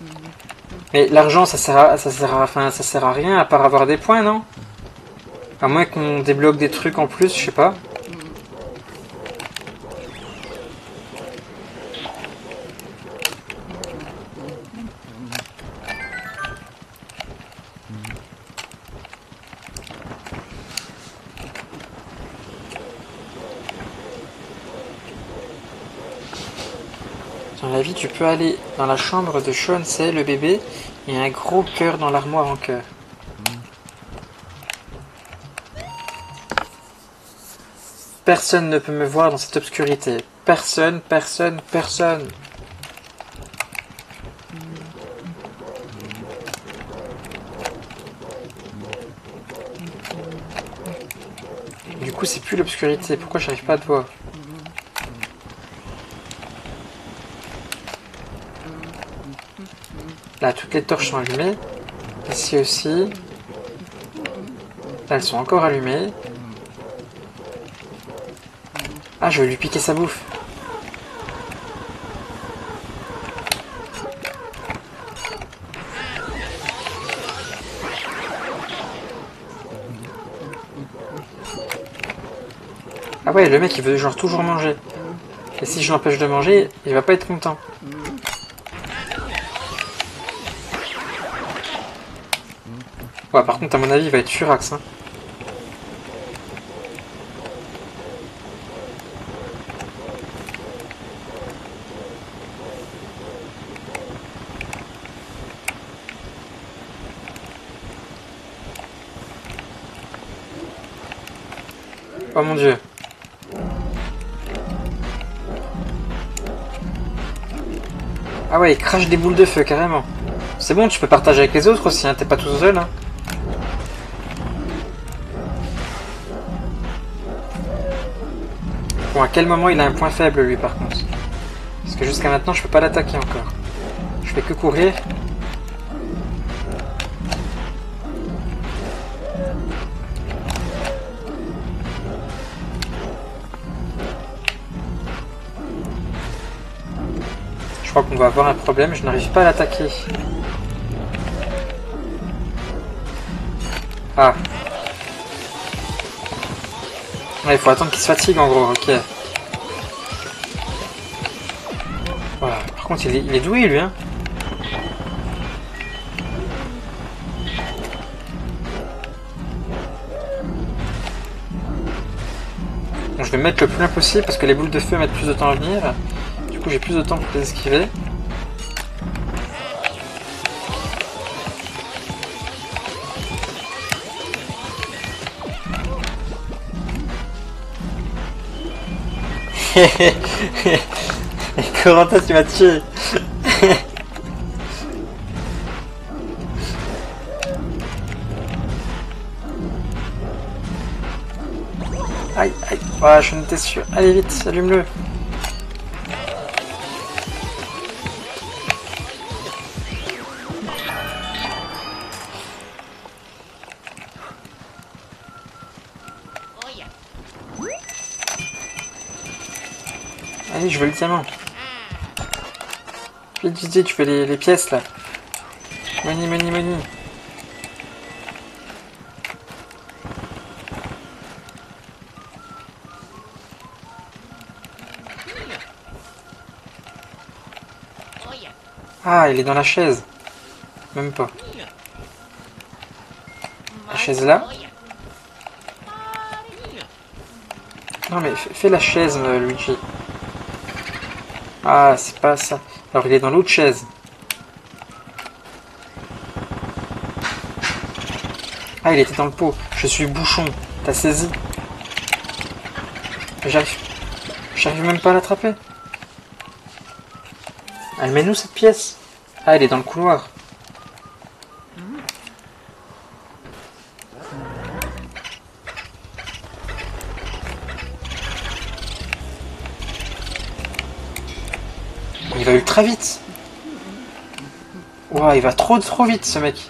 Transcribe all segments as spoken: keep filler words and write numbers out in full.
Mais l'argent, ça sert à, ça sert à, enfin, ça sert à rien à part avoir des points, non? À moins qu'on débloque des trucs en plus, je sais pas. Dans la vie, tu peux aller dans la chambre de Sean, c'est le bébé, il y a un gros cœur dans l'armoire en cœur. Personne ne peut me voir dans cette obscurité. Personne, personne, personne. Du coup, c'est plus l'obscurité. Pourquoi j'arrive pas à te voir? Là, toutes les torches sont allumées. Ici aussi. Là, elles sont encore allumées. Ah, je vais lui piquer sa bouffe. Ah ouais, le mec, il veut genre toujours manger. Et si je l'empêche de manger, il va pas être content. Ouais, par contre, à mon avis, il va être furax, hein. Oh mon dieu. Ah ouais, il crache des boules de feu, carrément. C'est bon, tu peux partager avec les autres aussi, hein, t'es pas tout seul, hein. Bon, à quel moment il a un point faible, lui, par contre? Parce que jusqu'à maintenant, je peux pas l'attaquer encore. Je fais que courir. Je crois qu'on va avoir un problème, je n'arrive pas à l'attaquer. Ah. Ouais, il faut attendre qu'il se fatigue en gros, ok. Voilà. Par contre, il est, il est doué lui, hein. Bon, je vais me mettre le plus loin possible parce que les boules de feu mettent plus de temps à venir. Du coup, j'ai plus de temps pour les esquiver. Corentin, tu m'as tué. Aïe, aïe, ah, je n'étais sûr. Allez vite, allume-le. Allez, je veux le diamant. Vite, vite, vite, tu fais les, les pièces là. Money, money, money. Ah, il est dans la chaise. Même pas. La chaise là. Non mais fais la chaise, Luigi. Ah, c'est pas ça. Alors il est dans l'autre chaise. Ah, il était dans le pot. Je suis bouchon. T'as saisi? J'arrive... J'arrive même pas à l'attraper. Elle met nous cette pièce? Ah, elle est dans le couloir. Il va ultra vite. Ouah, il va trop trop vite ce mec.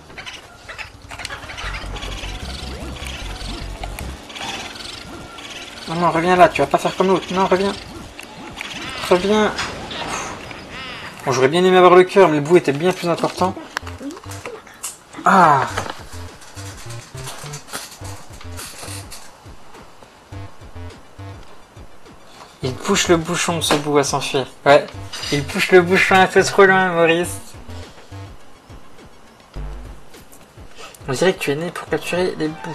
Non, non, reviens là, tu vas pas faire comme l'autre. Non, reviens. Reviens. Bon, j'aurais bien aimé avoir le cœur, mais le bout était bien plus important. Ah! Il pousse le bouchon, ce bout, à s'enfuir. Ouais, il pousse le bouchon un peu trop loin, Maurice. On dirait que tu es né pour capturer les bouts.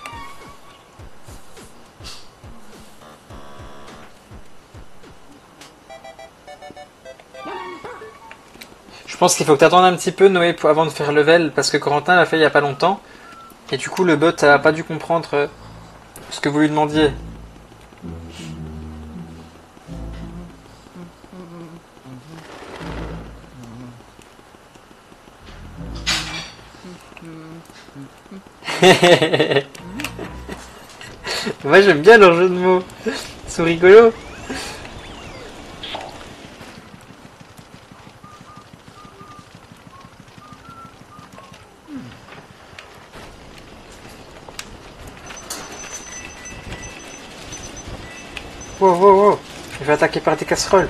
Je pense qu'il faut que tu attendes un petit peu, Noé, pour, avant de faire level, parce que Corentin l'a fait il y a pas longtemps. Et du coup, le bot a pas dû comprendre euh, ce que vous lui demandiez. Moi, j'aime bien leur jeu de mots. Ils sont rigolos. Wow, wow, wow. Je vais attaquer par des casseroles.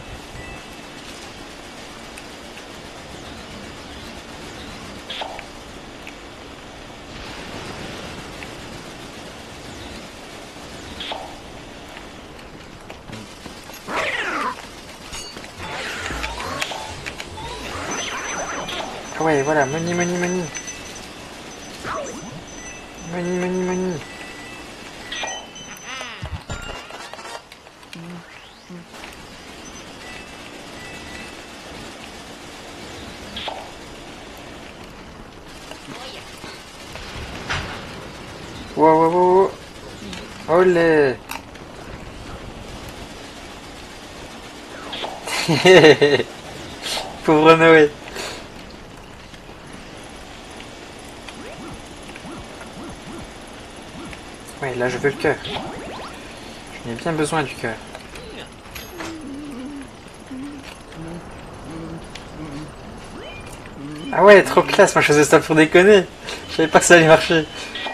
Ah ouais, voilà, money, money, money. Money, money, money. Wow, wow, wow, wow. Olé. Pauvre Noé. Ouais, là je veux le cœur. J'en ai bien besoin du cœur. Ah ouais, trop classe, moi je faisais ça pour déconner. Je savais pas que ça allait marcher.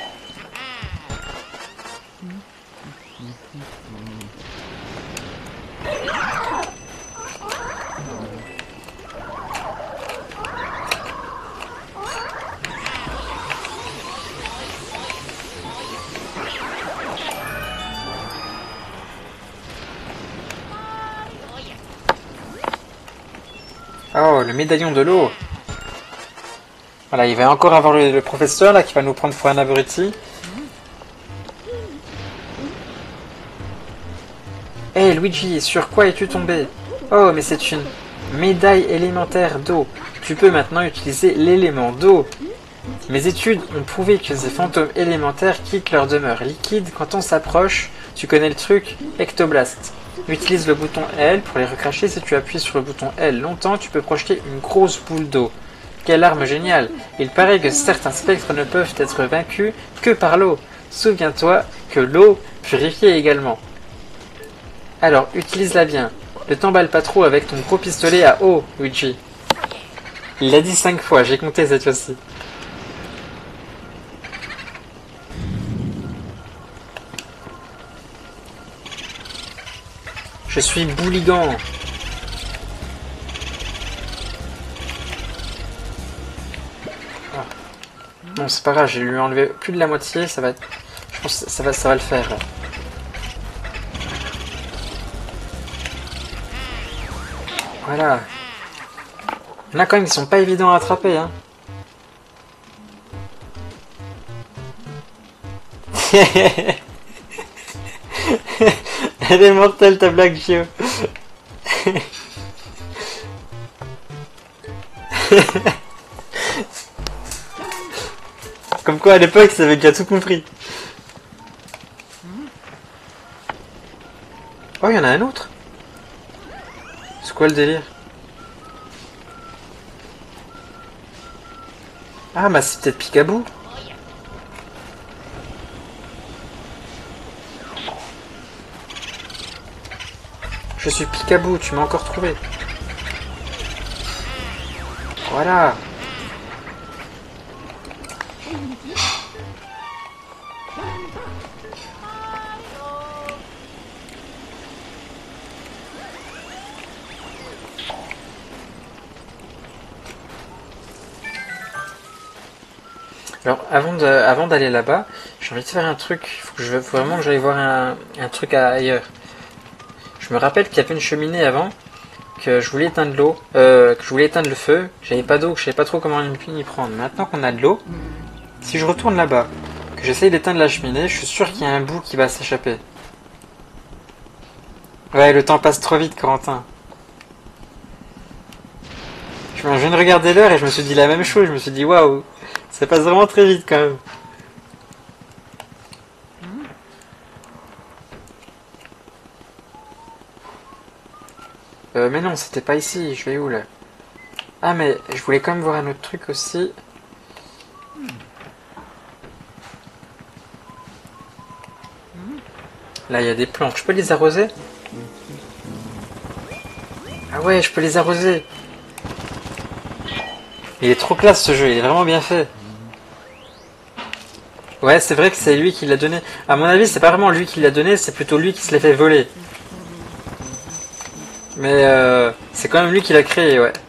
Oh, le médaillon de l'eau. Voilà, il va encore avoir le, le professeur là qui va nous prendre pour un abruti. Hé hey, Luigi, sur quoi es-tu tombé? Oh, mais c'est une médaille élémentaire d'eau. Tu peux maintenant utiliser l'élément d'eau. Mes études ont prouvé que ces fantômes élémentaires quittent leur demeure liquide quand on s'approche. Tu connais le truc? Ectoblast. Utilise le bouton L pour les recracher. Si tu appuies sur le bouton L longtemps, tu peux projeter une grosse boule d'eau. Quelle arme géniale! Il paraît que certains spectres ne peuvent être vaincus que par l'eau. Souviens-toi que l'eau purifie également. Alors, utilise-la bien. Ne t'emballe pas trop avec ton gros pistolet à eau, Luigi. Il l'a dit cinq fois, j'ai compté cette fois-ci. Je suis bouligan. Ah. Bon, c'est pas grave, j'ai lui enlevé plus de la moitié, ça va... Je pense que ça va, ça va le faire. Là. Voilà. Il y en a quand même qui sont pas évidents à attraper, hein. Elle est mortelle ta blague, Gio. Comme quoi à l'époque, ça avait déjà tout compris. Oh, il y en a un autre. C'est quoi le délire? Ah, bah c'est peut-être Picaboo. Je suis Picaboo, tu m'as encore trouvé. Voilà. Alors, avant de, avant d'aller là-bas, j'ai envie de faire un truc. Faut, que je, faut vraiment que j'aille voir un, un truc à, ailleurs. Je me rappelle qu'il y avait une cheminée avant, que je voulais éteindre l'eau, euh, que je voulais éteindre le feu. J'avais pas d'eau, je savais pas trop comment y prendre. Maintenant qu'on a de l'eau, si je retourne là-bas, que j'essaye d'éteindre la cheminée, je suis sûr qu'il y a un bout qui va s'échapper. Ouais, le temps passe trop vite, Corentin. Je viens de regarder l'heure et je me suis dit la même chose. Je me suis dit, waouh, ça passe vraiment très vite quand même. Euh, mais non, c'était pas ici. Je vais où là? Ah, mais je voulais quand même voir un autre truc aussi. Là, il y a des plantes. Je peux les arroser? Ah ouais, je peux les arroser. Il est trop classe ce jeu, il est vraiment bien fait. Ouais, c'est vrai que c'est lui qui l'a donné. À mon avis, c'est pas vraiment lui qui l'a donné, c'est plutôt lui qui se l'est fait voler. Mais euh, c'est quand même lui qui l'a créé, ouais.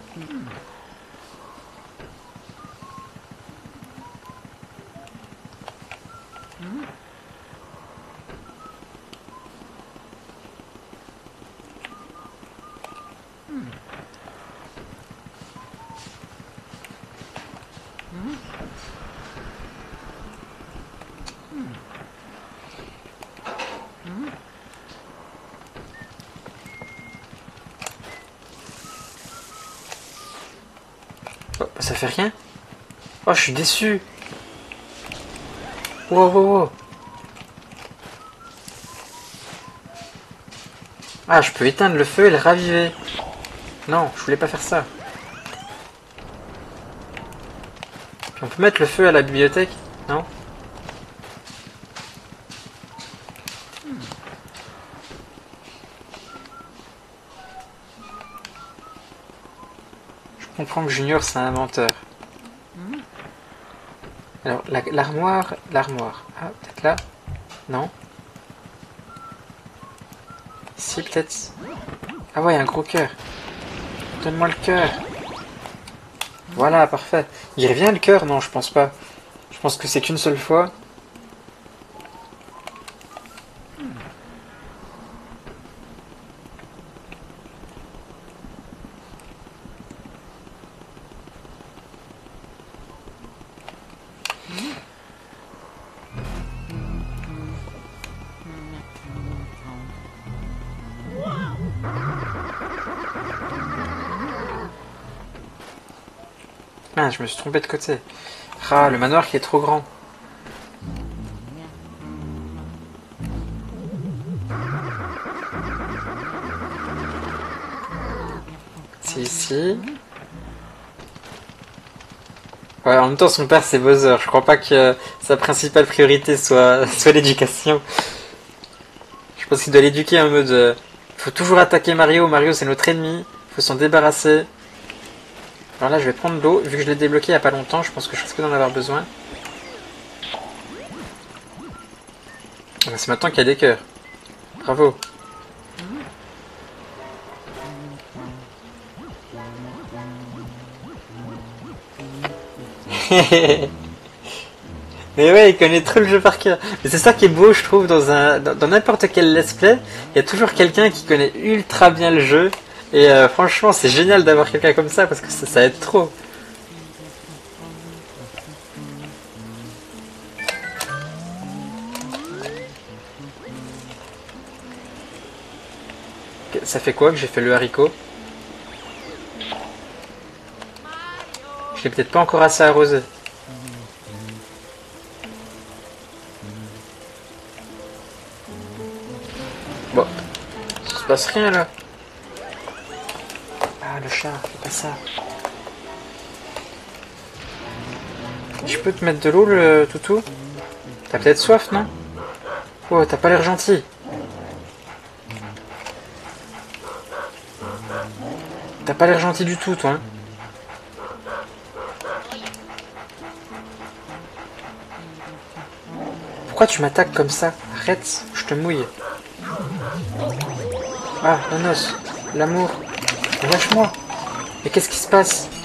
Oh, ça fait rien? Oh, je suis déçu. Wow, wow, wow. Ah, je peux éteindre le feu et le raviver. Non, je voulais pas faire ça. Puis on peut mettre le feu à la bibliothèque? Non? Je comprends que Junior c'est un inventeur. Alors, l'armoire, la, l'armoire. Ah, peut-être là? Non? Si, peut-être. Ah ouais, un gros cœur. Donne-moi le cœur. Voilà, parfait. Il revient le cœur? Non, je pense pas. Je pense que c'est qu'une seule fois. Ah, je me suis trompé de côté. Ah, le manoir qui est trop grand. C'est ici. Ouais, en même temps, son père, c'est Bowser. Je crois pas que sa principale priorité soit, soit l'éducation. Je pense qu'il doit l'éduquer en mode... Euh, faut toujours attaquer Mario. Mario, c'est notre ennemi. Faut s'en débarrasser. Alors là, je vais prendre l'eau. Vu que je l'ai débloqué il n'y a pas longtemps, je pense que je risque d'en avoir besoin. C'est maintenant qu'il y a des cœurs. Bravo. Mais ouais, il connaît trop le jeu par cœur. Mais c'est ça qui est beau, je trouve, dans un dans n'importe quel let's play, il y a toujours quelqu'un qui connaît ultra bien le jeu. Et euh, franchement, c'est génial d'avoir quelqu'un comme ça, parce que ça, ça aide trop. Ça fait quoi que j'ai fait le haricot? Je l'ai peut-être pas encore assez arrosé. Bon, il se passe rien là. Ah, le chat, fais pas ça. Je peux te mettre de l'eau, le toutou? T'as peut-être soif, non? Oh, t'as pas l'air gentil. T'as pas l'air gentil du tout, toi. Hein. Pourquoi tu m'attaques comme ça? Arrête, je te mouille. Ah, Nonos, l'amour. Lâche-moi. Mais qu'est-ce qui se passe?